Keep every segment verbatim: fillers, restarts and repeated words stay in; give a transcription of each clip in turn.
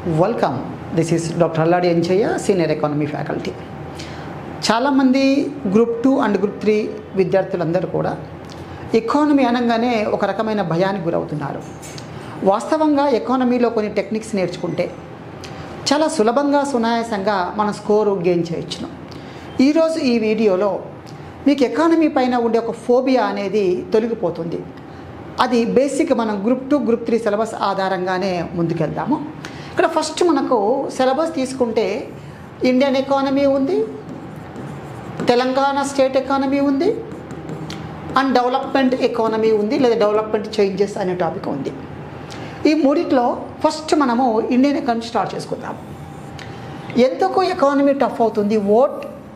Welcome. This is doctor Alladi Enchayya, senior economy faculty. చాలామంది group two and group three విద్యార్థులందరూ కూడా economy అనగానే ఒక రకమైన భయానికి గురవుతున్నారు. వాస్తవంగా ఎకానమీలో కొన్ని టెక్నిక్స్ నేర్చుకుంటే చాలా సులభంగా సునాయాసంగా మన స్కోరు గెయిన్ చేయొచ్చును. ఈరోజు ఈ వీడియోలో మీకు ఎకానమీ పైన ఉండే ఒక ఫోబియా అనేది తొలగిపోతుంది. అది బేసిక్ మనం group two group three syllabus ఆధారంగానే ముందుకెళ్దాము. ఇక్కడ ఫస్ట్ మనకు సిలబస్ తీసుకుంటే ఇండియన్ ఎకానమీ ఉంది, తెలంగాణ స్టేట్ ఎకానమీ ఉంది, అండ్ డెవలప్మెంట్ ఎకానమీ ఉంది, లేదా డెవలప్మెంట్ చేంజెస్ అనే టాపిక్ ఉంది. ఈ మూడిట్లో ఫస్ట్ మనము ఇండియన్ ఎకానమీ స్టార్ట్ చేసుకుందాం. ఎందుకు ఎకానమీ టఫ్ అవుతుంది? What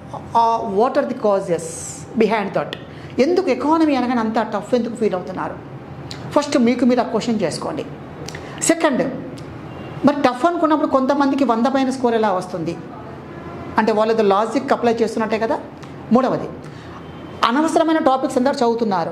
what are the causes behind that? ఎందుకు ఎకానమీ అనగానే అంత టఫ్ ఎందుకు ఫీల్ అవుతున్నారు? ఫస్ట్ మీకు మీరు ఆ క్వశ్చన్ చేసుకోండి. సెకండ్, మరి టఫ్ అనుకున్నప్పుడు కొంతమందికి వంద పైన స్కోర్ ఎలా వస్తుంది అంటే వాళ్ళది లాజిక్ అప్లై చేస్తున్నట్టే కదా. మూడవది, అనవసరమైన టాపిక్స్ అందరూ చదువుతున్నారు.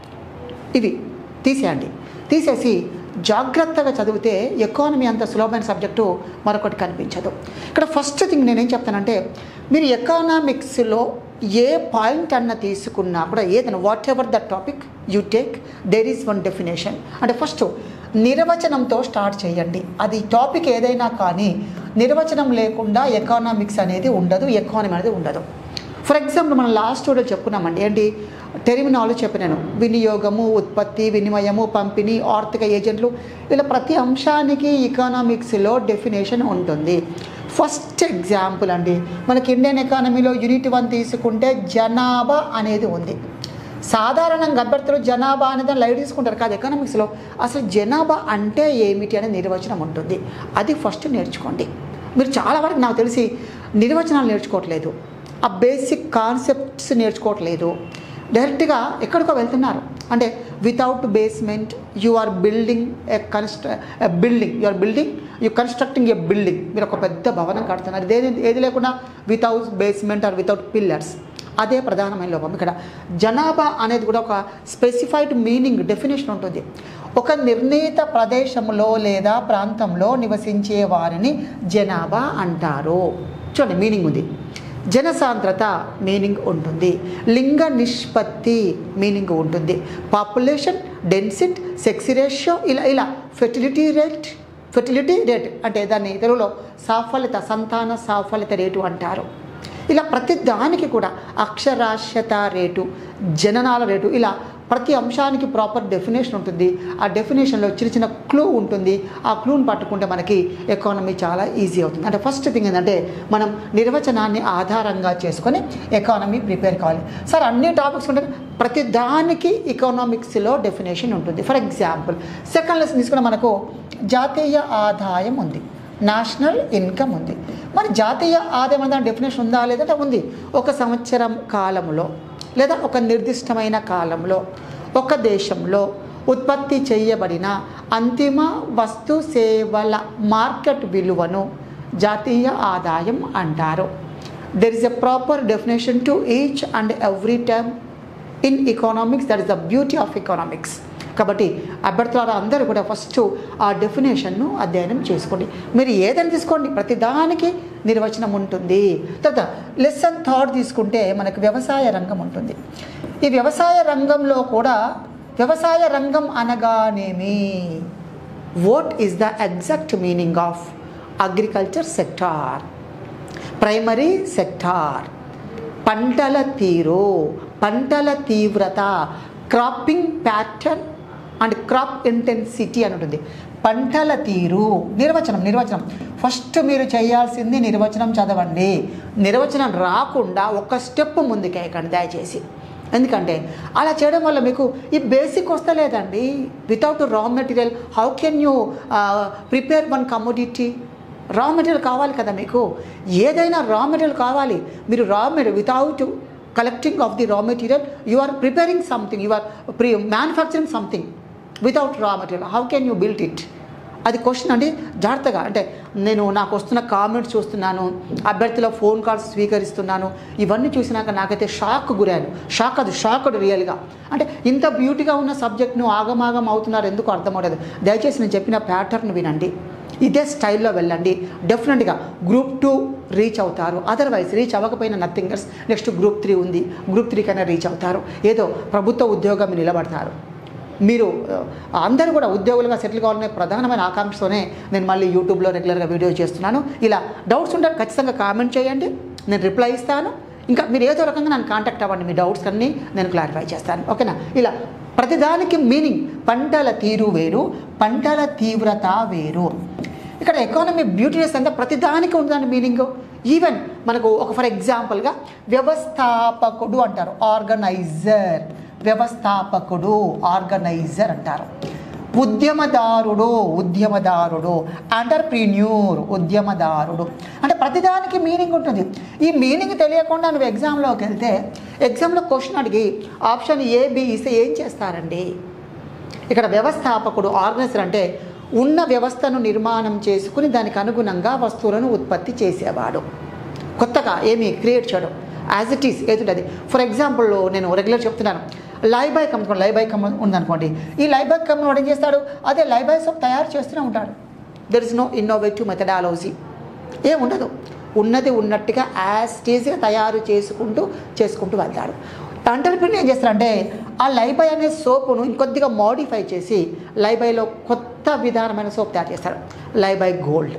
ఇవి తీసేయండి. తీసేసి జాగ్రత్తగా చదివితే ఎకానమీ అంత సులభమైన సబ్జెక్టు మరొకటి కనిపించదు. ఇక్కడ ఫస్ట్ థింగ్ నేనేం చెప్తానంటే, మీరు ఎకనామిక్స్లో ఏ పాయింట్ అన్న తీసుకున్నా కూడా ఏదైనా whatever the topic you take, there is one definition. అంటే ఫస్ట్ నిర్వచనంతో స్టార్ట్ చేయండి. అది టాపిక్ ఏదైనా కానీ నిర్వచనం లేకుండా ఎకనామిక్స్ అనేది ఉండదు, ఎకానమీ అనేది ఉండదు. ఫర్ ఎగ్జాంపుల్ మనం లాస్ట్ వీడియో చెప్పుకున్నామండి, ఏంటి టెర్మినాలజీ చెప్పినాను. వినియోగము, ఉత్పత్తి, వినిమయము, పంపిణీ, ఆర్థిక ఏజెంట్లు, ఇలా ప్రతి అంశానికి ఎకనామిక్స్లో డెఫినేషన్ ఉంటుంది. ఫస్ట్ ఎగ్జాంపుల్ అండి, మనకి ఇండియన్ ఎకానమీలో యూనిట్ వన్ తీసుకుంటే జనాభా అనేది ఉంది. సాధారణంగా అభ్యర్థులు జనాభా అనేది లైట్ తీసుకుంటారు కాదు. ఎకనామిక్స్లో అసలు జనాభా అంటే ఏమిటి అనే నిర్వచనం ఉంటుంది. అది ఫస్ట్ నేర్చుకోండి. మీరు చాలా వరకు నాకు తెలిసి నిర్వచనాలు నేర్చుకోవట్లేదు, ఆ బేసిక్ కాన్సెప్ట్స్ నేర్చుకోవట్లేదు. డైరెక్ట్గా ఎక్కడికో వెళ్తున్నారు. అంటే without basement you are building a construct building you are building you constructing a building. మీరు ఒక పెద్ద భవనం కడుతున్నారు. ఏది ఏది లేకుండా without basement or without pillars. అదే ప్రధానమైన లోపం. ఇక్కడ జనాభా అనేది కూడా ఒక స్పెసిఫైడ్ మీనింగ్, డెఫినేషన్ ఉంటుంది. ఒక నిర్ణీత ప్రదేశంలో లేదా ప్రాంతంలో నివసించే వారిని జనాభా అంటారు. చూడండి, మీనింగ్ ఉంది. జనసాంద్రత మీనింగ్ ఉంటుంది. లింగ నిష్పత్తి మీనింగ్ ఉంటుంది. పాపులేషన్ డెన్సిటీ, సెక్స్ రేషియో, ఇలా ఇలా ఫెర్టిలిటీ రేట్ ఫెర్టిలిటీ రేట్ అంటే దాన్ని తెలుగులో సాఫల్యత, సంతాన సాఫల్యత రేటు అంటారు. ఇలా ప్రతి దానికి కూడా అక్షరాస్యత రేటు, జననాల రేటు, ఇలా ప్రతి అంశానికి ప్రాపర్ డెఫినేషన్ ఉంటుంది. ఆ డెఫినేషన్లో చిన్న చిన్న క్లూ ఉంటుంది. ఆ క్లూని పట్టుకుంటే మనకి ఎకానమీ చాలా ఈజీ అవుతుంది. అంటే ఫస్ట్ థింగ్ ఏంటంటే, మనం నిర్వచనాన్ని ఆధారంగా చేసుకొని ఎకానమీ ప్రిపేర్ కావాలి. సార్ అన్ని టాపిక్స్ ఉంటాయి, ప్రతి దానికి ఎకనామిక్స్లో డెఫినేషన్ ఉంటుంది. ఫర్ ఎగ్జాంపుల్ సెకండ్ లెసన్ తీసుకున్న మనకు జాతీయ ఆదాయం ఉంది, నేషనల్ ఇన్కమ్ ఉంది. మరి జాతీయ ఆదాయం అనే డెఫినేషన్ ఉందా లేదంటే ఉంది. ఒక సంవత్సరం కాలంలో లేదా ఒక నిర్దిష్టమైన కాలంలో ఒక దేశంలో ఉత్పత్తి చేయబడిన అంతిమ వస్తు సేవల మార్కెట్ విలువను జాతీయ ఆదాయం అంటారు. There is a proper definition to each and every term in economics. That is the beauty of economics. కాబట్టి అభ్యర్థుల అందరూ కూడా ఫస్ట్ ఆ డెఫినేషన్ను అధ్యయనం చేసుకోండి. మీరు ఏదైనా తీసుకోండి, ప్రతి దానికి నిర్వచనం ఉంటుంది. తర్వాత లెసన్ థర్డ్ తీసుకుంటే మనకు వ్యవసాయ రంగం ఉంటుంది. ఈ వ్యవసాయ రంగంలో కూడా వ్యవసాయ రంగం అనగానేమి, what is the exact meaning of agriculture sector, primary sector, పంటల తీరు, పంటల తీవ్రత, cropping pattern and crop intensity అని ఉంటుంది. పంటల తీరు నిర్వచనం నిర్వచనం ఫస్ట్ మీరు చేయాల్సింది నిర్వచనం చదవండి. నిర్వచనం రాకుండా ఒక స్టెప్ ముందుకేయకండి దయచేసి. ఎందుకంటే అలా చేయడం వల్ల మీకు ఈ బేసిక్ వస్తలేదండి. Without raw material how can you prepare one commodity? Raw material కావాలి కదా మీకు. ఏదైనా రా మెటీరియల్ కావాలి. మీరు raw material without collecting of the raw material, you are preparing something, you are pre- manufacturing something without raw material. How can you build it? అది question అండి. జాగ్రత్తగా అంటే నేను నాకు వస్తున్న కామెంట్స్ చూస్తున్నాను, అభ్యర్థుల ఫోన్ కాల్స్ స్వీకరిస్తున్నాను. ఇవన్నీ చూసినాక నాకైతే షాక్ గురాను. షాక్ అది షాక్ రియల్గా. అంటే ఇంత బ్యూటీగా ఉన్న సబ్జెక్ట్ను ఆగమాగం అవుతున్నారు, ఎందుకు అర్థమవుతుంది. దయచేసి నేను చెప్పిన ప్యాటర్న్ వినండి. ఇదే స్టైల్లో వెళ్ళండి, డెఫినెట్గా గ్రూప్ టూ రీచ్ అవుతారు. అదర్వైజ్ రీచ్ అవ్వకపోయినా nothing else, next group three ఉంది, గ్రూప్ త్రీ కన్నా రీచ్ అవుతారు. ఏదో ప్రభుత్వ ఉద్యోగం నిలబడతారు. మీరు అందరూ కూడా ఉద్యోగులుగా సెటిల్ కావాలనే ప్రధానమైన ఆకాంక్షతోనే నేను మళ్ళీ యూట్యూబ్లో రెగ్యులర్గా వీడియో చేస్తున్నాను. ఇలా డౌట్స్ ఉంటే ఖచ్చితంగా కామెంట్ చేయండి, నేను రిప్లై ఇస్తాను. ఇంకా మీరు ఏదో రకంగా నన్ను కాంటాక్ట్ అవ్వండి, మీ డౌట్స్ అన్నీ నేను క్లారిఫై చేస్తాను. ఓకేనా? ఇలా ప్రతిదానికి మీనింగ్, పంటల తీరు వేరు, పంటల తీవ్రత వేరు. ఇక్కడ ఎకానమీ బ్యూటీనెస్ అంతా ప్రతిదానికి ఉంటుందండి మీనింగ్. ఈవెన్ మనకు ఒక ఫర్ ఎగ్జాంపుల్గా వ్యవస్థాపకుడు అంటారు, ఆర్గనైజర్. వ్యవస్థాపకుడు ఆర్గనైజర్ అంటారు. ఉద్యమదారుడు ఉద్యమదారుడు ఎంటర్ప్రీన్యూర్ ఉద్యమదారుడు. అంటే ప్రతిదానికి మీనింగ్ ఉంటుంది. ఈ మీనింగ్ తెలియకుండా నువ్వు ఎగ్జామ్లోకి వెళ్తే ఎగ్జామ్లో క్వశ్చన్ అడిగి ఆప్షన్ ఏ బి ఇస్తే ఏం చేస్తారండి? ఇక్కడ వ్యవస్థాపకుడు ఆర్గనైజర్ అంటే ఉన్న వ్యవస్థను నిర్మాణం చేసుకుని దానికి అనుగుణంగా వస్తువులను ఉత్పత్తి చేసేవాడు. కొత్తగా ఏమి క్రియేట్ చేయడం, యాజ్ ఇట్ ఈస్ ఏదుంటుంది. ఫర్ ఎగ్జాంపుల్ నేను రెగ్యులర్ చెప్తున్నాను, లైబాయ్ కంపెనీ లైబాయ్ కంపెనీ ఉందనుకోండి. ఈ లైబాయ్ కంపెనీ వాడు ఏం చేస్తాడు? అదే లైబాయ్ సోప్ తయారు చేస్తూనే ఉంటాడు. There is no innovative methodology, ఏం ఉండదు. ఉన్నది ఉన్నట్టుగా యాజ్ టీజ్గా తయారు చేసుకుంటూ చేసుకుంటూ వెళ్తాడు. ఎంటర్ప్రెన్యూర్ ఏం చేస్తారంటే ఆ లైబాయ్ అనే సోపును ఇంకొద్దిగా మోడిఫై చేసి లైబాయ్లో కొత్త విధానమైన సోప్ తయారు చేస్తాడు. లైబాయ్ గోల్డ్,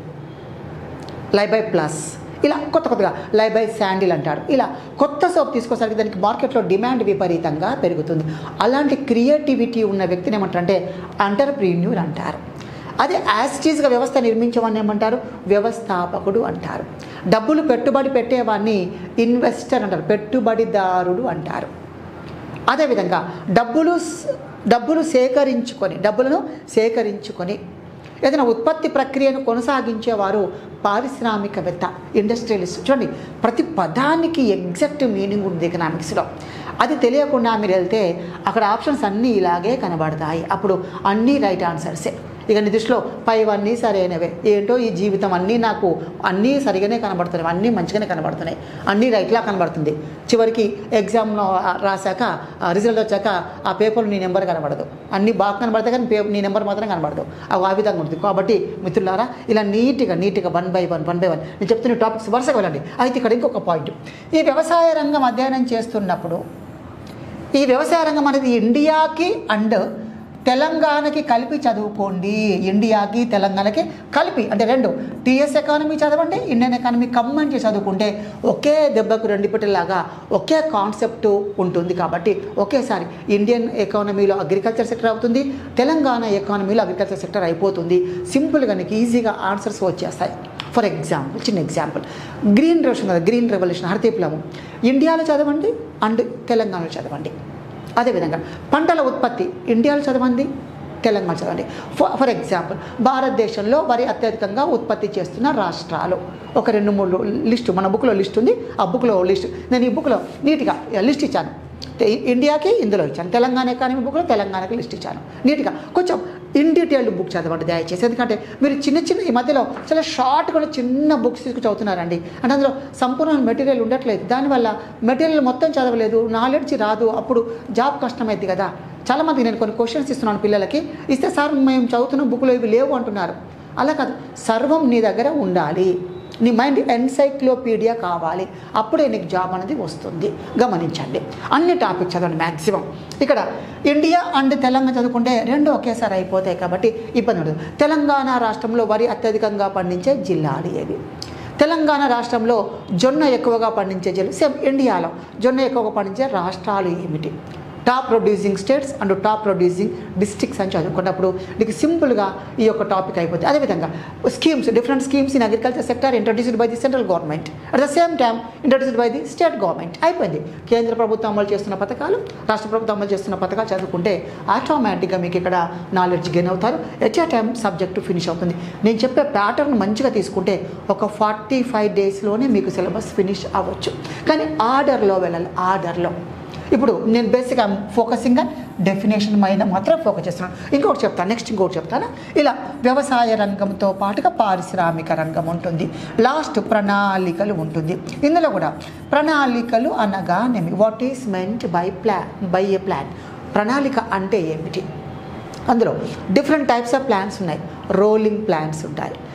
లైబాయ్ ప్లస్, ఇలా కొత్త కొత్తగా లైబాయ్ శాండిల్ అంటాడు. ఇలా కొత్త సోప్ తీసుకొసరికి దానికి మార్కెట్లో డిమాండ్ విపరీతంగా పెరుగుతుంది. అలాంటి క్రియేటివిటీ ఉన్న వ్యక్తిని ఏమంటారంటే ఎంటర్ప్రెన్యూర్ అంటారు. అదే యాస్టీస్గా వ్యవస్థ నిర్మించేవాడిని ఏమంటారు? వ్యవస్థాపకుడు అంటారు. డబ్బులు పెట్టుబడి పెట్టేవాడిని ఇన్వెస్టర్ అంటారు, పెట్టుబడిదారుడు అంటారు. అదేవిధంగా డబ్బులు డబ్బులు సేకరించుకొని డబ్బులను సేకరించుకొని ఏదైనా ఉత్పత్తి ప్రక్రియను కొనసాగించేవారు పారిశ్రామికవేత్త, ఇండస్ట్రియలిస్ట్. చూడండి, ప్రతి పదానికి ఎగ్జాక్ట్ మీనింగ్ ఉంది ఎకనామిక్స్లో. అది తెలియకుండా మీరు వెళ్తే అక్కడ ఆప్షన్స్ అన్నీ ఇలాగే కనబడతాయి. అప్పుడు అన్నీ రైట్ ఆన్సర్సే. ఇక నీ దృష్టిలో పైవన్నీ సరైనవే. ఏంటో ఈ జీవితం అన్నీ నాకు అన్నీ సరిగానే కనబడుతున్నాయి, అన్నీ మంచిగానే కనబడుతున్నాయి, అన్నీ రైట్లా కనబడుతుంది. చివరికి ఎగ్జామ్లో రాశాక రిజల్ట్ వచ్చాక ఆ పేపర్లో నీ నెంబర్ కనబడదు. అన్నీ బాగా కనబడతాయి కానీ పేపర్ నీ నెంబర్ మాత్రం కనబడదు. అవి ఆ విధంగా ఉంటుంది. కాబట్టి మిత్రులారా, ఇలా నీట్గా నీట్గా one by one one by one నేను చెప్తున్న టాపిక్స్ వరుసగా వెళ్ళండి. అయితే ఇక్కడ ఇంకొక పాయింట్, ఈ వ్యవసాయ రంగం అధ్యయనం చేస్తున్నప్పుడు ఈ వ్యవసాయ రంగం అనేది ఇండియాకి అండ్ తెలంగాణకి కలిపి చదువుకోండి. ఇండియాకి తెలంగాణకి కలిపి అంటే రెండు, టీఎస్ ఎకానమీ చదవండి, ఇండియన్ ఎకానమీ కంబైన్ చేసి చదువుకుంటే ఒకే దెబ్బకు రెండు పెట్టేలాగా ఒకే కాన్సెప్ట్ ఉంటుంది. కాబట్టి ఒకేసారి ఇండియన్ ఎకానమీలో అగ్రికల్చర్ సెక్టర్ అవుతుంది, తెలంగాణ ఎకానమీలో అగ్రికల్చర్ సెక్టర్ అయిపోతుంది. సింపుల్గా నీకు ఈజీగా ఆన్సర్స్ వచ్చేస్తాయి. ఫర్ ఎగ్జాంపుల్, చిన్న ఎగ్జాంపుల్, గ్రీన్ రెవల్యూషన్ కదా, గ్రీన్ రెవల్యూషన్ హరిత విప్లవం ఇండియాలో చదవండి అండ్ తెలంగాణలో చదవండి. అదేవిధంగా పంటల ఉత్పత్తి ఇండియాలో చదవండి, తెలంగాణ చదవండి. ఫర్ ఎగ్జాంపుల్, భారతదేశంలో వరి అత్యధికంగా ఉత్పత్తి చేస్తున్న రాష్ట్రాలు ఒక రెండు మూడు లిస్టు మన బుక్లో లిస్ట్ ఉంది. ఆ బుక్లో లిస్ట్ నేను ఈ బుక్లో నీట్గా లిస్ట్ ఇచ్చాను. ఇండియాకి ఇందులో ఇచ్చాను, తెలంగాణ ఎకానమీ బుక్లో తెలంగాణకి లిస్ట్ ఇచ్చాను. నీట్గా కొంచెం ఇన్ డీటెయిల్డ్ బుక్ చదవండి దయచేసి. ఎందుకంటే మీరు చిన్న చిన్న ఈ మధ్యలో చాలా షార్ట్గా చిన్న బుక్స్ తీసుకు చదువుతున్నారండి. అంటే అందులో సంపూర్ణ మెటీరియల్ ఉండట్లేదు. దానివల్ల మెటీరియల్ మొత్తం చదవలేదు, నాలెడ్జ్ రాదు, అప్పుడు జాబ్ కష్టమైంది కదా. చాలామంది నేను కొన్ని క్వశ్చన్స్ ఇస్తున్నాను పిల్లలకి, ఇస్తే సార్ మేము చదువుతున్న బుక్లో ఇవి లేవు అంటున్నారు. అలా కాదు, సర్వం నీ దగ్గర ఉండాలి, నీ మైండ్ ఎన్సైక్లోపీడియా కావాలి, అప్పుడే నీకు జాబ్ అనేది వస్తుంది. గమనించండి, అన్ని టాపిక్ చదవండి మ్యాక్సిమం. ఇక్కడ ఇండియా అండ్ తెలంగాణ చదువుకుంటే రెండు ఒకేసారి అయిపోతాయి కాబట్టి ఇబ్బంది ఉండదు. తెలంగాణ రాష్ట్రంలో వరి అత్యధికంగా పండించే జిల్లాలు ఏవి? తెలంగాణ రాష్ట్రంలో జొన్న ఎక్కువగా పండించే జిల్లా, సేమ్ ఇండియాలో జొన్న ఎక్కువగా పండించే రాష్ట్రాలు ఏమిటి? Top producing states and top producing districts అని చదువుకున్నప్పుడు నీకు సింపుల్గా ఈ యొక్క టాపిక్ అయిపోతుంది. అదేవిధంగా schemes, different schemes in agriculture sector introduced by the central government, at the same time introduced by the state government. అయిపోయింది. కేంద్ర ప్రభుత్వం అమలు చేస్తున్న పథకాలు, రాష్ట్ర ప్రభుత్వం అమలు చేస్తున్న పథకాలు చదువుకుంటే ఆటోమేటిక్గా మీకు ఇక్కడ నాలెడ్జ్ గెయిన్ అవుతారు. At a time subject finish అవుతుంది. నేను చెప్పే ప్యాటర్న్ మంచిగా తీసుకుంటే ఒక ఫార్టీ ఫైవ్ డేస్లోనే మీకు సిలబస్ ఫినిష్ అవ్వచ్చు. కానీ ఆర్డర్లో వెళ్ళాలి, ఆర్డర్లో. ఇప్పుడు నేను బేసిక్గా ఫోకసింగ్ డెఫినేషన్ పైన మాత్రం ఫోకస్ చేస్తున్నాను. ఇంకొకటి చెప్తాను, నెక్స్ట్ ఇంకొకటి చెప్తాను. ఇలా వ్యవసాయ రంగంతో పాటుగా పారిశ్రామిక రంగం ఉంటుంది, లాస్ట్ ప్రణాళికలు ఉంటుంది. ఇందులో కూడా ప్రణాళికలు అనగానేమి, what is meant by plan by a plan, ప్రణాళిక అంటే ఏమిటి? అందులో డిఫరెంట్ టైప్స్ ఆఫ్ ప్లాన్స్ ఉన్నాయి. రోలింగ్ ప్లాన్స్ ఉంటాయి,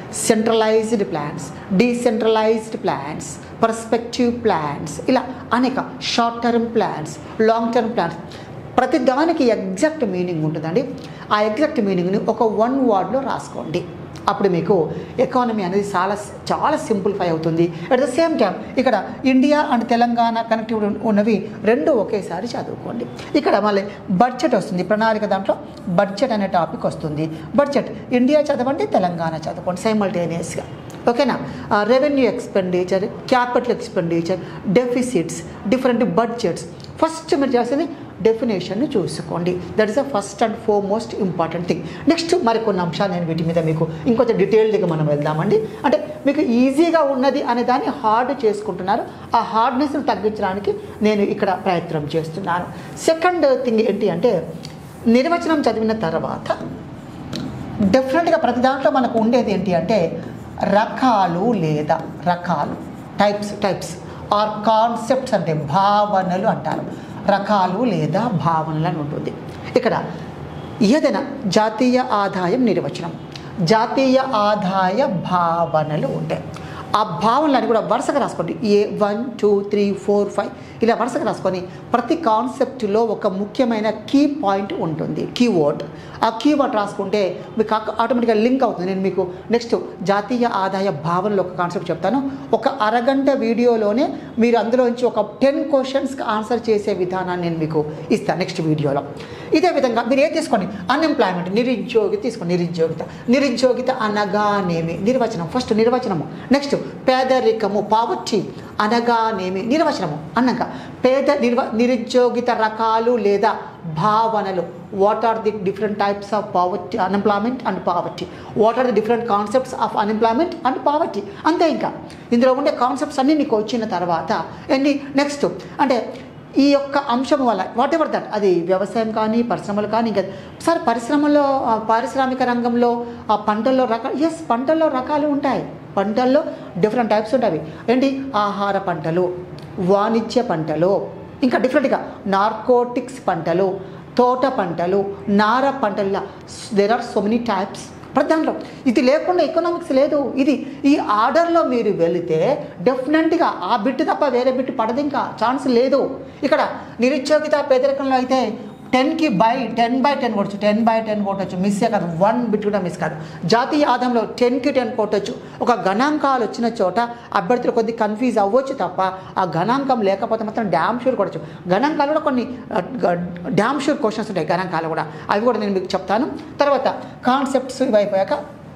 centralised plans, decentralised plans, perspective plans, ఇలా అనేక short term plans, long term plans. ప్రతి దానికి ఎగ్జాక్ట్ మీనింగ్ ఉంటుందండి. ఆ ఎగ్జాక్ట్ మీనింగ్ని ఒక వన్ వర్డ్లో రాసుకోండి. అప్పుడు మీకు ఎకానమీ అనేది చాలా చాలా సింప్లిఫై అవుతుంది. అట్ ద సేమ్ టైం ఇక్కడ ఇండియా అండ్ తెలంగాణ కనెక్టివిటీ ఉన్నవి రెండు ఒకేసారి చదువుకోండి. ఇక్కడ మళ్ళీ బడ్జెట్ వస్తుంది, ప్రణాళిక దాంట్లో బడ్జెట్ అనే టాపిక్ వస్తుంది. బడ్జెట్ ఇండియా చదవండి, తెలంగాణ చదవండి సైమల్టేనియస్గా. ఓకేనా? Revenue expenditure, capital expenditure, deficits, different budgets. First మీరు చేసేది డెఫినేషన్ని చూసుకోండి. That is the first and foremost important thing. Next మరికొన్ని అంశాలు నేను వీటి మీద మీకు ఇంకొంచెం డీటెయిల్డ్గా మనం వెళ్దామండి. అంటే మీకు ఈజీగా ఉన్నది అనే దాన్ని హార్డ్ చేసుకుంటున్నారు. ఆ హార్డ్నెస్ని తగ్గించడానికి నేను ఇక్కడ ప్రయత్నం చేస్తున్నాను. సెకండ్ థింగ్ ఏంటి అంటే, నిర్వచనం చదివిన తర్వాత డెఫినెట్గా ప్రతి దాంట్లో మనకు ఉండేది ఏంటి అంటే రకాలు లేదా రకాలు, టైప్స్ టైప్స్ ఆర్ కాన్సెప్ట్స్ అంటే భావనలు అంటారు. రకాలు లేదా భావనలు అని ఉంటుంది. ఇక్కడ ఏదైనా జాతీయ ఆదాయం నిర్వచనం, జాతీయ ఆదాయ భావనలు ఉంటాయి. ఆ భావనలని కూడా వరుసగా రాసుకోండి. A one two three four five ఇలా వరుసగా రాసుకొని ప్రతి కాన్సెప్ట్లో ఒక ముఖ్యమైన కీ పాయింట్ ఉంటుంది, కీవర్డ్. ఆ కీవర్డ్ రాసుకుంటే మీకు ఆటోమేటిక్గా లింక్ అవుతుంది. నేను మీకు నెక్స్ట్ జాతీయ ఆదాయ భావనలో ఒక కాన్సెప్ట్ చెప్తాను. ఒక అరగంట వీడియోలోనే మీరు అందులోంచి ఒక టెన్ క్వశ్చన్స్కి ఆన్సర్ చేసే విధానాన్ని నేను మీకు ఇస్తాను నెక్స్ట్ వీడియోలో. ఇదే విధంగా మీరు ఏం తీసుకోండి, అన్ఎంప్లాయ్మెంట్, నిరుద్యోగిత తీసుకోండి. నిరుద్యోగిత నిరుద్యోగిత అనగానేమి నిర్వచనం, ఫస్ట్ నిర్వచనము. నెక్స్ట్ పేదరికము, పావర్టీ అనగానేమి నిర్వచనము అన్నాక పేద నిర్వ నిరుద్యోగిత రకాలు లేదా భావనలు. What are the different types of poverty, unemployment and poverty. What are the different concepts of unemployment and poverty. అంతే. ఇంకా ఇందులో ఉండే కాన్సెప్ట్స్ అన్నీ నీకు వచ్చిన తర్వాత ఎన్ని నెక్స్ట్ అంటే ఈ యొక్క అంశం వల్ల వాట్ ఎవర్ దట్, అది వ్యవసాయం కానీ పరిశ్రమలు కానీ ఇంకా సార్ పరిశ్రమల్లో పారిశ్రామిక రంగంలో ఆ పంటల్లో రకాలు, ఎస్ పంటల్లో రకాలు ఉంటాయి. పంటల్లో డిఫరెంట్ టైప్స్ ఉంటాయి. ఏంటి? ఆహార పంటలు, వాణిజ్య పంటలు, ఇంకా డిఫరెంట్గా నార్కోటిక్స్ పంటలు, తోట పంటలు, నార పంటల. There are so many types. ప్రతి దాంట్లో ఇది లేకుండా ఎకనామిక్స్ లేదు. ఇది ఈ ఆర్డర్లో మీరు వెళితే డెఫినెట్గా ఆ బిట్ తప్ప వేరే బిట్ పడదు, ఇంకా ఛాన్స్ లేదు. ఇక్కడ నిరుద్యోగిత పేదరికంలో అయితే టెన్కి బై టెన్ బై టెన్ కొట్టచ్చు, టెన్ బై టెన్ కొట్టచ్చు, మిస్సే కాదు, వన్ బిట్ కూడా మిస్ కాదు. జాతీయ ఆదాయంలో టెన్కి టెన్ కొట్టచ్చు. ఒక గణాంకాలు వచ్చిన చోట అభ్యర్థులు కొద్ది కన్ఫ్యూజ్ అవ్వచ్చు తప్ప ఆ గణాంకం లేకపోతే మాత్రం డ్యామ్ షూర్ కొట్టచ్చు. గణాంకాలు కూడా కొన్ని డ్యామ్ షూర్ క్వశ్చన్స్ ఉంటాయి, గణాంకాలు కూడా, అవి కూడా నేను మీకు చెప్తాను. తర్వాత కాన్సెప్ట్స్ ఇవి అయిపోయాక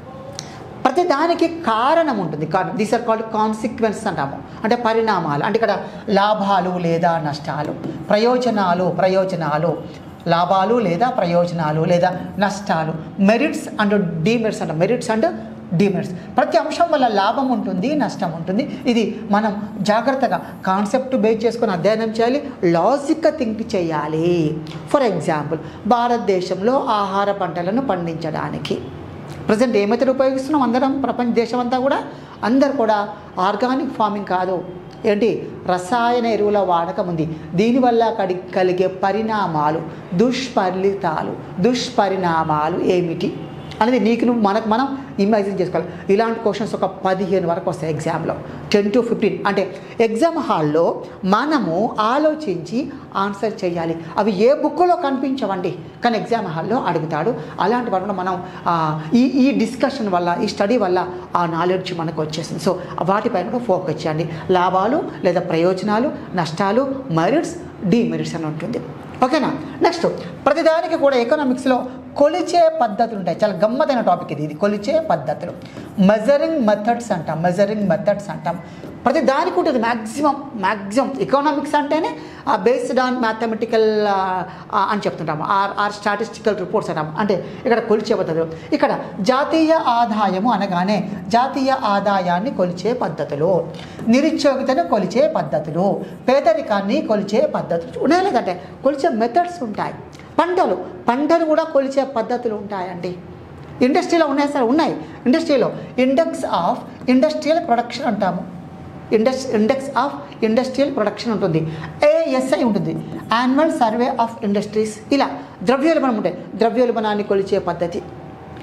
ప్రతి దానికి కారణం ఉంటుంది. కారణం, దీస్ ఆర్ కాల్డ్ కాన్సిక్వెన్సెస్ అంటాము, అంటే పరిణామాలు. అంటే ఇక్కడ లాభాలు లేదా నష్టాలు, ప్రయోజనాలు ప్రయోజనాలు లాభాలు లేదా ప్రయోజనాలు లేదా నష్టాలు, మెరిట్స్ అండ్ డిమెరిట్స్ అంట, మెరిట్స్ అండ్ డిమెరిట్స్. ప్రతి అంశం వల్ల లాభం ఉంటుంది, నష్టం ఉంటుంది. ఇది మనం జాగ్రత్తగా కాన్సెప్ట్ బేస్ చేసుకొని అధ్యయనం చేయాలి, లాజిక్గా థింక్ చేయాలి. ఫర్ ఎగ్జాంపుల్, భారతదేశంలో ఆహార పంటలను పండించడానికి ప్రజెంట్ ఏ మెథడ్ ఉపయోగిస్తున్నాం అందరం, ప్రపంచ దేశం అంతా కూడా అందరు కూడా ఆర్గానిక్ ఫార్మింగ్ కాదు, ఏంటి రసాయన ఎరువుల వాడకం ఉంది. దీనివల్ల కడి కలిగే పరిణామాలు, దుష్ఫలితాలు, దుష్పరిణామాలు ఏమిటి అనేది నీకు నువ్వు మనకు మనం ఇమాజిన్ చేసుకోవాలి. ఇలాంటి క్వశ్చన్స్ ఒక పదిహేను వరకు వస్తాయి ఎగ్జామ్లో, టెన్ టు ఫిఫ్టీన్. అంటే ఎగ్జామ్ హాల్లో మనము ఆలోచించి ఆన్సర్ చేయాలి. అవి ఏ బుక్లో కనిపించవండి, కానీ ఎగ్జామ్ హాల్లో అడుగుతాడు. అలాంటి వాటిలో మనం ఈ ఈ డిస్కషన్ వల్ల, ఈ స్టడీ వల్ల ఆ నాలెడ్జ్ మనకు వచ్చేసింది. సో వాటిపైన కూడా ఫోకస్ చేయండి. లాభాలు లేదా ప్రయోజనాలు, నష్టాలు, మెరిట్స్, డిమెరిట్స్ అని ఉంటుంది. ఓకేనా? నెక్స్ట్, ప్రతిదానికి కూడా ఎకనామిక్స్లో కొలిచే పద్ధతులు ఉంటాయి. చాలా గమ్మతైన టాపిక్ ఇది ఇది కొలిచే పద్ధతులు. మెజరింగ్ మెథడ్స్ అంటాం, మెజరింగ్ మెథడ్స్ అంటాం. ప్రతి దానికి ఉంటుంది మ్యాక్సిమం మ్యాక్సిమం ఎకనామిక్స్ అంటేనే బేస్డ్ ఆన్ మ్యాథమెటికల్ అని చెప్తుంటాము, ఆర్ ఆర్ స్టాటిస్టికల్ రిపోర్ట్స్ అంటాము. అంటే ఇక్కడ కొలిచే పద్ధతులు. ఇక్కడ జాతీయ ఆదాయము అనగానే జాతీయ ఆదాయాన్ని కొలిచే పద్ధతులు, నిరుద్యోగితను కొలిచే పద్ధతులు, పేదరికాన్ని కొలిచే పద్ధతులు ఉన్నాయి. లేదంటే కొలిచే మెథడ్స్ ఉంటాయి. పంటలు పంటలు కూడా కొలిచే పద్ధతులు ఉంటాయండి. ఇండస్ట్రీలో ఉన్నాయి సార్, ఉన్నాయి. ఇండస్ట్రీలో ఇండెక్స్ ఆఫ్ ఇండస్ట్రియల్ ప్రొడక్షన్ అంటాము. Indus index of industrial production ఉంటుంది. ఏఎస్ఐ ఉంటుంది, యాన్యువల్ సర్వే ఆఫ్ ఇండస్ట్రీస్. ఇలా ద్రవ్యోల్బణం ఉంటాయి, ద్రవ్యోల్బణాన్ని కొలిచే పద్ధతి.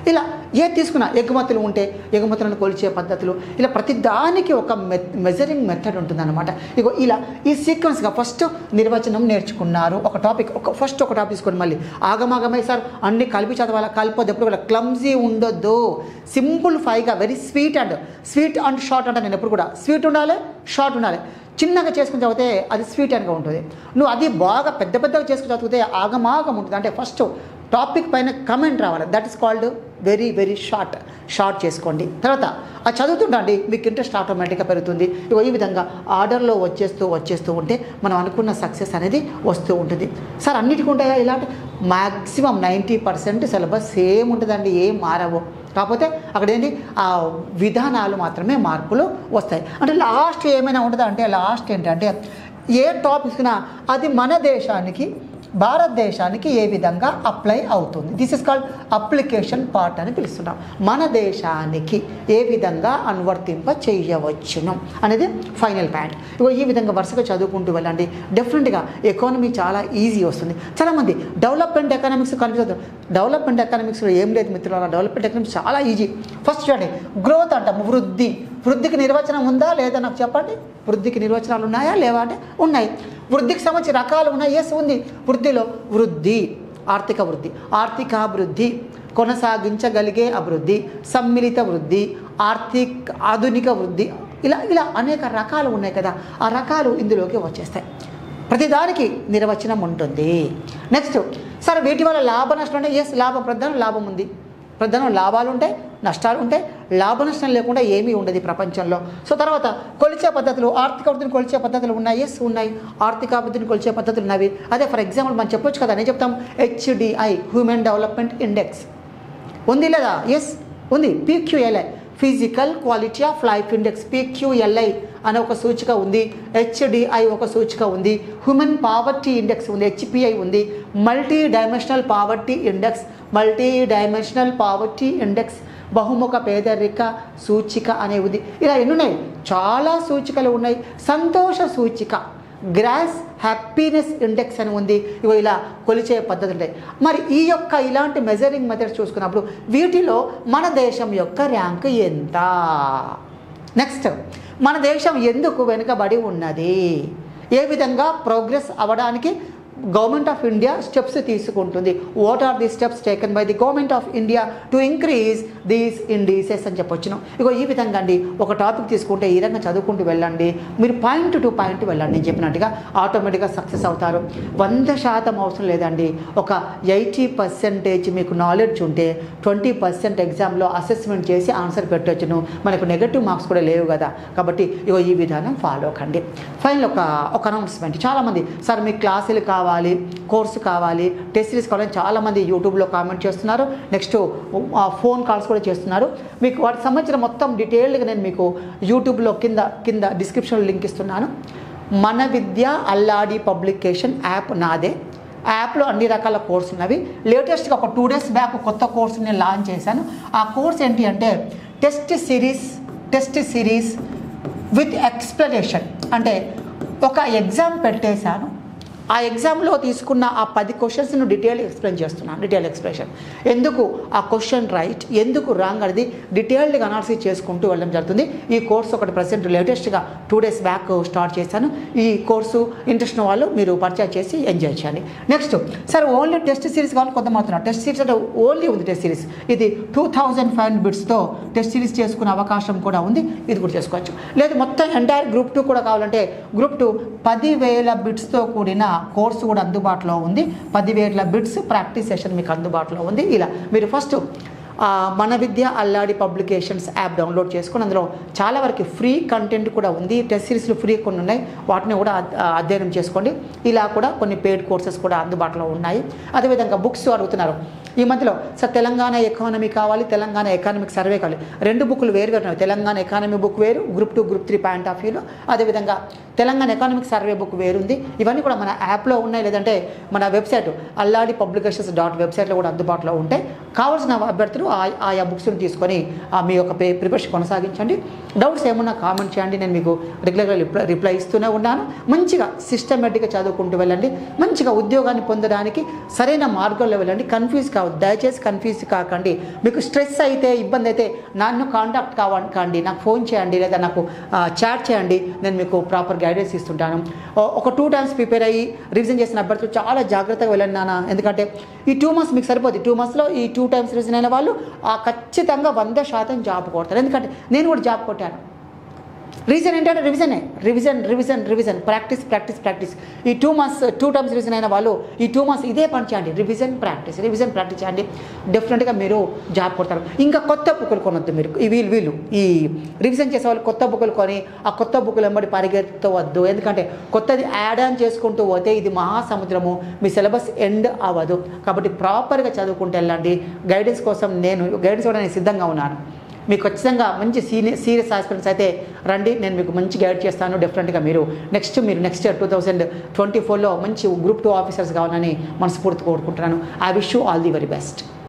ఇలా ఏ తీసుకున్నా ఎగుమతులు ఉంటే ఎగుమతులను కొలిచే పద్ధతులు, ఇలా ప్రతి దానికి ఒక మె మెజరింగ్ మెథడ్ ఉంటుందన్నమాట. ఇగో ఇలా ఈ సీక్వెన్స్గా ఫస్ట్ నిర్వచనం నేర్చుకున్నారు, ఒక టాపిక్ ఒక ఫస్ట్ ఒక టాపిక్ తీసుకొని మళ్ళీ ఆగమాగమై సార్ అన్ని కలిపి చదవాలా, కలిపొద్దు, ఎప్పుడు కూడా క్లమ్జీ ఉండొద్దు, సింపుల్ ఫైగా very sweet and sweet and short అంటే నేను ఎప్పుడు కూడా స్వీట్ ఉండాలి, షార్ట్ ఉండాలి. చిన్నగా చేసుకుని చదివితే అది స్వీట్ అండ్గా ఉంటుంది. నువ్వు అది బాగా పెద్ద పెద్దగా చేసుకుని చదివితే ఆగమాగం ఉంటుంది. అంటే ఫస్ట్ టాపిక్ పైన కమెంట్ రావాలి, that is called very very short short చేసుకోండి. తర్వాత అది చదువుతుండండి, మీకు ఇంట్రెస్ట్ ఆటోమేటిక్గా పెరుగుతుంది. ఇగో ఈ విధంగా ఆర్డర్లో వచ్చేస్తూ వచ్చేస్తూ ఉంటే మనం అనుకున్న సక్సెస్ అనేది వస్తూ ఉంటుంది. సార్ అన్నిటికీ ఉంటాయా ఇలాంటి? Maximum ninety percent syllabus same ఉంటుందండి, ఏం మారవు. కాకపోతే అక్కడ ఏంటి ఆ విధానాలు మాత్రమే మార్పులు వస్తాయి. అంటే లాస్ట్ ఏమైనా ఉంటుందా అంటే లాస్ట్ ఏంటంటే ఏ టాపిక్స్నా అది మన దేశానికి భారతదేశానికి ఏ విధంగా అప్లై అవుతుంది, this is called application part అని పిలుస్తున్నాం. మన దేశానికి ఏ విధంగా అనువర్తింప చేయవచ్చును అనేది ఫైనల్ పాయింట్. ఇగో ఈ విధంగా వరుసగా చదువుకుంటూ వెళ్ళండి, డెఫినెట్గా ఎకానమీ చాలా ఈజీ వస్తుంది. చాలామంది డెవలప్మెంట్ ఎకనామిక్స్ కనిపిస్తుంది, డెవలప్మెంట్ ఎకనామిక్స్లో ఏం లేదు మిత్రులారా, డెవలప్మెంట్ ఎకనామిక్స్ చాలా ఈజీ. ఫస్ట్ చూడండి గ్రోత్ అంటాము, వృద్ధి, వృద్ధికి నిర్వచనం ఉందా లేదా నాకు చెప్పండి. వృద్ధికి నిర్వచనాలు ఉన్నాయా లేవా అంటే ఉన్నాయి. వృద్ధికి సంబంధించి రకాలు ఉన్నాయి, ఎస్ ఉంది. వృద్ధిలో వృద్ధి, ఆర్థిక వృద్ధి, ఆర్థికాభివృద్ధి, కొనసాగించగలిగే అభివృద్ధి, సమ్మిళిత వృద్ధి, ఆర్థిక ఆధునిక వృద్ధి, ఇలా ఇలా అనేక రకాలు ఉన్నాయి కదా, ఆ రకాలు ఇందులోకి వచ్చేస్తాయి. ప్రతిదానికి నిర్వచనం ఉంటుంది. నెక్స్ట్ సరే వీటి వల్ల లాభ నష్టం అంటే ఎస్ లాభం, ప్రధాన లాభం ఉంది, ప్రధాన లాభాలు ఉంటాయి, నష్టాలు ఉంటాయి, లాభ నష్టం లేకుండా ఏమీ ఉండదు ప్రపంచంలో. సో తర్వాత కొలిచే పద్ధతులు, ఆర్థిక అభివృద్ధిని కొలిచే పద్ధతులు ఉన్నాయి, ఎస్ ఉన్నాయి, ఆర్థిక అభివృద్ధిని కొలిచే పద్ధతులు ఉన్నవి. అదే ఫర్ ఎగ్జాంపుల్ మనం చెప్పొచ్చు కదా, నేను చెప్తాం హెచ్డిఐ హ్యూమన్ డెవలప్మెంట్ ఇండెక్స్ ఉంది లేదా, ఎస్ ఉంది. PQLI physical quality of life index, PQLI అనే ఒక సూచిక ఉంది, హెచ్డిఐ ఒక సూచిక ఉంది, హ్యూమన్ పావర్టీ ఇండెక్స్ ఉంది, హెచ్పిఐ ఉంది, multi dimensional poverty index, multi dimensional poverty index, బహుముఖ పేదరిక సూచిక అనే ఉంది. ఇలా ఎన్ని ఉన్నాయి, చాలా సూచికలు ఉన్నాయి. సంతోష సూచిక, గ్రాస్ హ్యాపీనెస్ ఇండెక్స్ అని ఉంది. ఇవి ఇలా కొలిచే పద్ధతులు ఉంటాయి. మరి ఈ యొక్క ఇలాంటి మెజరింగ్ మెథడ్స్ చూసుకున్నప్పుడు వీటిలో మన దేశం యొక్క ర్యాంక్ ఎంత, నెక్స్ట్ మన దేశం ఎందుకు వెనుకబడి ఉన్నది, ఏ విధంగా ప్రోగ్రెస్ అవ్వడానికి గవర్నమెంట్ ఆఫ్ ఇండియా స్టెప్స్ తీసుకుంటుంది, what are the steps taken by the government of India to increase these indices అని చెప్పొచ్చును. ఇగో ఈ విధంగా అండి ఒక టాపిక్ తీసుకుంటే ఈ విధంగా చదువుకుంటూ వెళ్ళండి, మీరు పాయింట్ టు పాయింట్ వెళ్ళండి, నేను చెప్పినట్టుగా ఆటోమేటిక్గా సక్సెస్ అవుతారు. వంద శాతం అవసరం లేదండి, ఒక ఎయిటీ పర్సెంటేజ్ మీకు నాలెడ్జ్ ఉంటే ట్వంటీ పర్సెంట్ ఎగ్జామ్లో అసెస్మెంట్ చేసి ఆన్సర్ పెట్టవచ్చును. మనకు నెగటివ్ మార్క్స్ కూడా లేవు కదా, కాబట్టి ఇగో ఈ విధానం ఫాలో కండి. ఫైనల్ ఒక ఒక అనౌన్స్మెంట్, చాలామంది సార్ మీ క్లాసులు కావాలి, కోర్సు కావాలి, టెస్ట్ సిరీస్ కావాలని చాలామంది యూట్యూబ్లో కామెంట్ చేస్తున్నారు, నెక్స్ట్ ఫోన్ కాల్స్ కూడా చేస్తున్నారు. మీకు వాటికి సంబంధించిన మొత్తం డీటెయిల్డ్గా నేను మీకు యూట్యూబ్లో కింద కింద డిస్క్రిప్షన్లో లింక్ ఇస్తున్నాను. మన విద్య అల్లాడి పబ్లికేషన్ యాప్ నాదే, యాప్లో అన్ని రకాల కోర్సు ఉన్నవి. లేటెస్ట్గా ఒక టూ డేస్ బ్యాక్ కొత్త కోర్సు నేను లాంచ్ చేశాను. ఆ కోర్స్ ఏంటి అంటే test series test series with explanation, అంటే ఒక ఎగ్జామ్ పెట్టేశాను, ఆ ఎగ్జామ్లో తీసుకున్న ఆ పది క్వశ్చన్స్ను డీటెయిల్ ఎక్స్ప్లెయిన్ చేస్తున్నాను. డీటెయిల్ ఎక్స్ప్లెనేషన్, ఎందుకు ఆ క్వశ్చన్ రైట్ ఎందుకు రాంగ్ అనేది డీటెయిల్డ్గా అనాలిసిస్ చేసుకుంటూ వెళ్ళడం జరుగుతుంది. ఈ కోర్సు ఒకటి ప్రజెంట్ లేటెస్ట్గా టూ డేస్ బ్యాక్ స్టార్ట్ చేశాను. ఈ కోర్సు ఇంట్రెస్ట్ ఉన్న వాళ్ళు మీరు పర్చేజ్ చేసి ఎంజాయ్ చేయాలి. Next sir only test series కావాలి కొంతమంది, టెస్ట్ సిరీస్ అంటే ఓన్లీ ఉంది టెస్ట్ సిరీస్, ఇది టూ థౌజండ్ ఫైవ్ హండ్రెడ్ బిట్స్తో టెస్ట్ సిరీస్ చేసుకునే అవకాశం కూడా ఉంది, ఇది కూడా చేసుకోవచ్చు. లేదు మొత్తం ఎంటైర్ గ్రూప్ టూ కూడా కావాలంటే గ్రూప్ టూ పదివేల బిట్స్తో కూడిన కోర్సు కూడా అందుబాటులో ఉంది. పదివేల బిట్స్ ప్రాక్టీస్ సెషన్ మీకు అందుబాటులో ఉంది. ఇలా మీరు ఫస్ట్ మన Vidya Alladi publications app download చేసుకుని అందులో చాలా వరకు ఫ్రీ కంటెంట్ కూడా ఉంది, టెస్ట్ సిరీస్లు ఫ్రీ కొన్ని ఉన్నాయి, వాటిని కూడా అధ్యయనం చేసుకోండి. ఇలా కూడా కొన్ని పెయిడ్ కోర్సెస్ కూడా అందుబాటులో ఉన్నాయి. అదేవిధంగా బుక్స్ అడుగుతున్నారు ఈ మధ్యలో, సార్ తెలంగాణ ఎకానమీ కావాలి, తెలంగాణ ఎకానమిక్ సర్వే కావాలి, రెండు బుక్లు వేరు వేరు ఉన్నాయి. తెలంగాణ ఎకానమీ బుక్ వేరు, group two group three point of వ్యూలో, అదేవిధంగా తెలంగాణ ఎకానమిక్ సర్వే బుక్ వేరుంది. ఇవన్నీ కూడా మన యాప్లో ఉన్నాయి, లేదంటే మన వెబ్సైట్ అల్లాడి పబ్లికేషన్స్ డాట్ వెబ్సైట్లో కూడా అందుబాటులో ఉంటాయి. కావాల్సిన అభ్యర్థులు ఆ- ఆయా బుక్స్ని తీసుకొని ఆ, మీ యొక్క ప్రిపరేషన్ కొనసాగించండి. డౌట్స్ ఏమన్నా కామెంట్ చేయండి, నేను మీకు రెగ్యులర్గా రిప్లై రిప్లై ఇస్తూనే ఉన్నాను. మంచిగా సిస్టమేటిక్గా చదువుకుంటూ వెళ్ళండి, మంచిగా ఉద్యోగాన్ని పొందడానికి సరైన మార్గంలో వెళ్ళండి. కన్ఫ్యూజ్ కావద్దు, దయచేసి కన్ఫ్యూజ్ కాకండి. మీకు స్ట్రెస్ అయితే, ఇబ్బంది అయితే నన్ను కాంటాక్ట్ కావండి, నాకు ఫోన్ చేయండి, లేదా నాకు చాట్ చేయండి, నేను మీకు ప్రాపర్ గైడెన్స్ ఇస్తుంటాను. ఓ- ఒక టూ టైమ్స్ ప్రిపేర్ అయ్యి రివిజన్ చేసిన అభ్యర్థులు చాలా జాగ్రత్తగా వెళ్ళండి నాన్న. ఎందుకంటే ఈ టూ మంత్స్ మీకు సరిపోతుంది. టూ మంత్స్లో ఈ టూ టైమ్స్ రివిజన్ అయిన వాళ్ళు ఆ ఖచ్చితంగా వంద శాతం జాబ్ కొడతారు. ఎందుకంటే నేను కూడా జాబ్ కొట్టాను. రీజన్ ఏంటంటే రివిజనే, revision revision revision practice practice practice. ఈ two months two times revision అయిన వాళ్ళు ఈ టూ మంత్స్ ఇదే పని చేయండి, రివిజన్ ప్రాక్టీస్ రివిజన్ ప్రాక్టీస్ చేయండి, డెఫినెట్గా మీరు జాబ్ కొడతారు. ఇంకా కొత్త బుక్కులు కొనొద్దు మీరు. ఈ వీళ్ళు వీళ్ళు ఈ రివిజన్ చేసే వాళ్ళు కొత్త బుక్కులు కొని ఆ కొత్త బుక్కులు వెంబడి పరిగెత్తవద్దు. ఎందుకంటే కొత్తది యాడ్ ఆన్ చేసుకుంటూ పోతే ఇది మహాసముద్రము, మీ సిలబస్ ఎండ్ అవ్వదు. కాబట్టి ప్రాపర్గా చదువుకుంటూ వెళ్ళండి. గైడెన్స్ కోసం నేను గైడెన్స్ కూడా నేను సిద్ధంగా ఉన్నాను. మీకు ఖచ్చితంగా మంచి సీనియర్ సీరియస్ ఆస్పిరెంట్స్ అయితే రండి, నేను మీకు మంచి గైడ్ చేస్తాను. డెఫినెట్గా మీరు నెక్స్ట్ మీరు next year two thousand twenty ఫోర్లో మంచి గ్రూప్ టూ ఆఫీసర్స్ కావాలని మనస్ఫూర్తి కోరుకుంటున్నాను. I wish you all the very best.